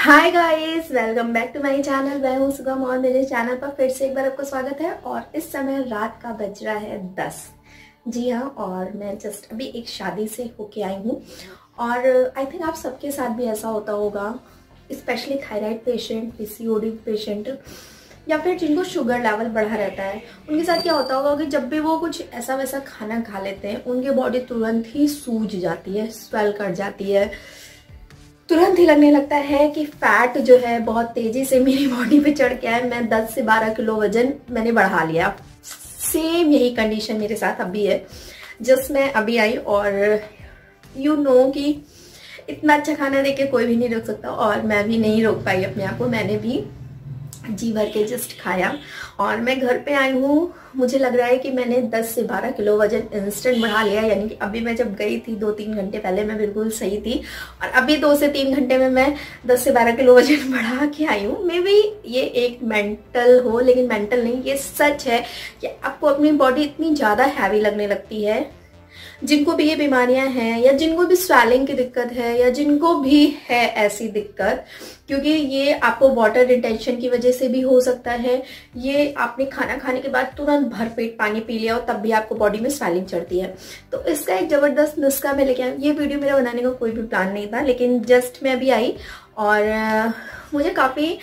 Hi guys, welcome back to my channel. मैं हूँ सुगम और मेरे चैनल पर फिर से एक बार आपको स्वागत है। और इस समय रात का बज रहा है 10। जी हाँ, और मैं जस्ट अभी एक शादी से होके आई हूँ। और आई थिंक आप सबके साथ भी ऐसा होता होगा, specially thyroid patient, PCOD patient, या फिर जिनको शुगर लेवल बढ़ा रहता है। उनके साथ क्या होता होगा कि जब भी वो कुछ ऐसा वैसा खाना खा लेते हैं, उनकी बॉडी तुरंत ही सूज जाती है, स्वेल कर जाती है। तुरंत ही लगने लगता है कि फैट जो है बहुत तेजी से मेरी बॉडी पे चढ़ के आया। मैं 10 से 12 किलो वजन मैंने बढ़ा लिया। सेम यही कंडीशन मेरे साथ अभी है। जस्ट मैं अभी आई और यू नो कि इतना अच्छा खाना देके कोई भी नहीं रोक सकता, और मैं भी नहीं रोक पाई अपने आप को। मैंने भी जी भर के जस्ट खाया और मैं घर पे आई हूँ। मुझे लग रहा है कि मैंने 10 से 12 किलो वजन इंस्टेंट बढ़ा लिया। यानी कि अभी मैं जब गई थी 2-3 घंटे पहले मैं बिल्कुल सही थी, और अभी 2 से 3 घंटे में मैं 10 से 12 किलो वजन बढ़ा के आई हूँ। मे बी ये एक मेंटल हो, लेकिन मेंटल नहीं, ये सच है कि आपको अपनी बॉडी इतनी ज़्यादा हैवी लगने लगती है। जिनको भी ये बीमारियां हैं, या जिनको भी स्वेलिंग की दिक्कत है, या जिनको भी है ऐसी दिक्कत, क्योंकि ये आपको वाटर रिटेंशन की वजह से भी हो सकता है। ये आपने खाना खाने के बाद तुरंत भरपेट पानी पी लिया और तब भी आपको बॉडी में स्वेलिंग चढ़ती है। तो इसका एक जबरदस्त नुस्खा मैं लेके आई। ये वीडियो मेरा बनाने का कोई भी प्लान नहीं था, लेकिन जस्ट मैं अभी आई और मुझे काफी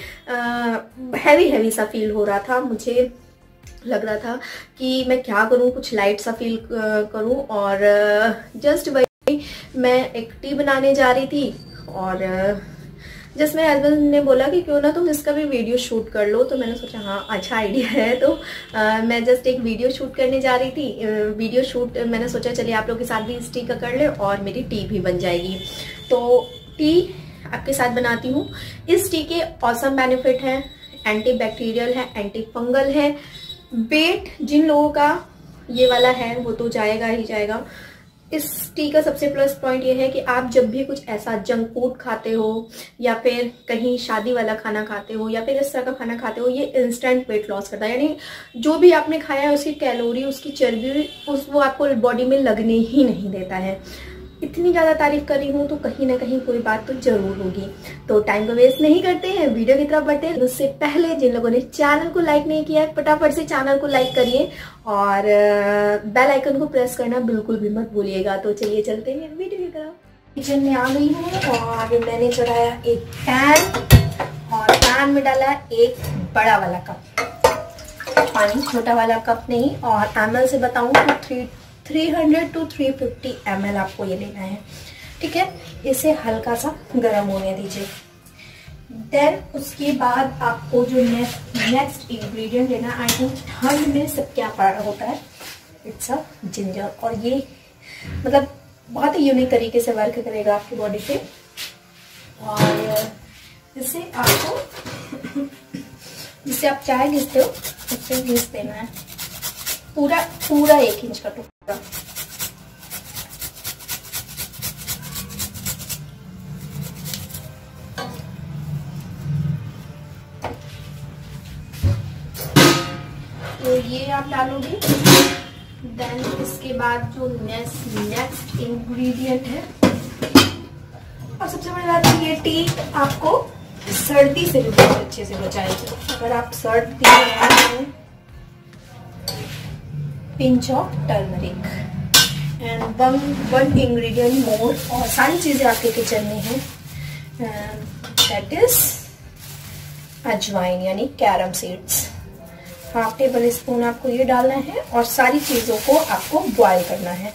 हैवी सा फील हो रहा था। मुझे लग रहा था कि मैं क्या करूं, कुछ लाइट सा फील करूं। और जस्ट वही मैं एक टी बनाने जा रही थी, और जस्ट मेरे हस्बैंड ने बोला कि क्यों ना तुम इसका भी वीडियो शूट कर लो। तो मैंने सोचा हाँ अच्छा आइडिया है। तो मैं जस्ट एक वीडियो शूट करने जा रही थी। वीडियो शूट मैंने सोचा चलिए आप लोगों के साथ भी इस टी का कर ले और मेरी टी भी बन जाएगी। तो टी आपके साथ बनाती हूँ। इस टी के ऑसम बेनिफिट हैं, एंटी बैक्टीरियल है, एंटी फंगल है। वेट जिन लोगों का ये वाला है वो तो जाएगा ही जाएगा। इस टी का सबसे प्लस पॉइंट ये है कि आप जब भी कुछ ऐसा जंक फूड खाते हो, या फिर कहीं शादी वाला खाना खाते हो, या फिर इस तरह का खाना खाते हो, ये इंस्टेंट वेट लॉस करता है। यानी जो भी आपने खाया है उसकी कैलोरी, उसकी चर्बी, वो आपको बॉडी में लगने ही नहीं देता है। इतनी ज़्यादा तारीफ कर रही हूँ तो कहीं ना कहीं कोई बात तो जरूर होगी। तो टाइम को वेस्ट नहीं करते हैं, वीडियो की तरफ बढ़ते हैं। उससे पहले जिन लोगों ने चैनल को लाइक नहीं किया है, फटाफट से चैनल को लाइक करिए और बेल आइकन को प्रेस करना बिल्कुल भी मत भूलिएगा। तो चलिए चलते हैं वीडियो की तरफ। किचन में आ गई हूँ और मैंने चढ़ाया एक पैन, और पैन में डाला एक बड़ा वाला कप पानी, छोटा वाला कप नहीं। और एमएल से बताऊँ तो 300 to 350 ml आपको ये लेना है, ठीक है। इसे हल्का सा गर्म होने दीजिए। देन उसके बाद आपको जो नेक्स्ट इंग्रेडिएंट लेना, आई थिंक ठंड में सब क्या पड़ा होता है, इट्स अ जिंजर। और ये मतलब बहुत ही यूनिक तरीके से वर्क करेगा आपकी बॉडी पे। और इसे आपको जिससे आप चाय घिसते हो उससे घिस देना है, पूरा 1 इंच का टुकड़ा। तो ये आप डालोगे। देन इसके बाद जो नेक्स्ट इंग्रेडिएंट है, और सबसे बड़ी बात है, ये टी आपको सर्दी से भी बहुत अच्छे से बचाएगी। अगर आप सर्दी में pinch of turmeric and one ingredient more, और सारी चीजें आपके किचन में हैं, दैट इज अजवाइन यानी कैरम सीड्स। 1/2 टेबल स्पून आपको ये डालना है, और सारी चीजों को आपको बॉईल करना है।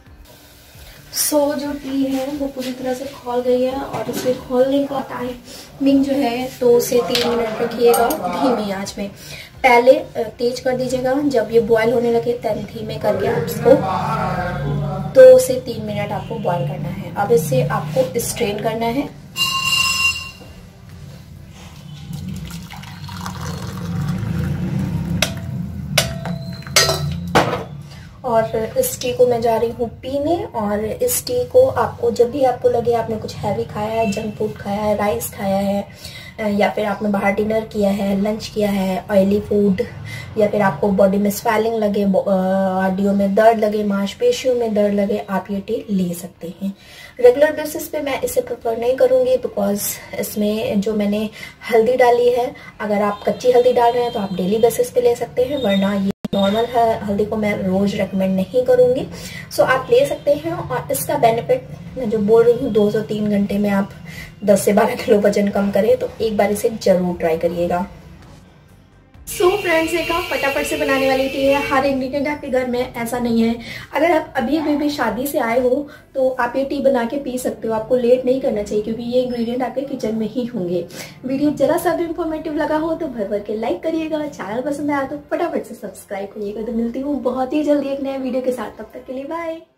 जो टी है वो पूरी तरह से खोल गई है, और इसे खोलने का टाइमिंग जो है 2 से 3 मिनट रखिएगा धीमी आंच में। पहले तेज कर दीजिएगा, जब ये बॉईल होने लगे तब धीमे करके आप इसको 2 से 3 मिनट आपको बॉईल करना है। अब इसे आपको स्ट्रेन करना है। और इस टी को मैं जा रही हूँ पीने। और इस टी को आपको जब भी आपको लगे आपने कुछ हैवी खाया है, जंक फूड खाया है, राइस खाया है, या फिर आपने बाहर डिनर किया है, लंच किया है, ऑयली फूड, या फिर आपको बॉडी में स्वेलिंग लगे, हड्डियों में दर्द लगे, मांसपेशियों में दर्द लगे, आप ये टी ले सकते हैं। रेगुलर बेसिस पे मैं इसे प्रेफर नहीं करूँगी बिकॉज इसमें जो मैंने हल्दी डाली है, अगर आप कच्ची हल्दी डाल रहे हैं तो आप डेली बेसिस पे ले सकते हैं, वरना ये नॉर्मल हल्दी को मैं रोज रेकमेंड नहीं करूँगी। सो आप ले सकते हैं। और इसका बेनिफिट मैं जो बोल रही हूँ 2 से 3 घंटे में आप 10 से 12 किलो वजन कम करें, तो एक बार इसे जरूर ट्राई करिएगा। सो फ्रेंड्स, एक आप फटाफट से बनाने वाली टी है। हर इंग्रेडिएंट आपके घर में ऐसा नहीं है। अगर आप अभी भी शादी से आए हो तो आप ये टी बना के पी सकते हो, आपको लेट नहीं करना चाहिए क्योंकि ये इंग्रेडिएंट आपके किचन में ही होंगे। वीडियो जरा सा भी इंफॉर्मेटिव लगा हो तो भर भर के लाइक करिएगा, चैनल पसंद आया तो फटाफट से सब्सक्राइब करिएगा। तो मिलती हूँ बहुत ही जल्दी एक नए वीडियो के साथ, तब तक के लिए बाय।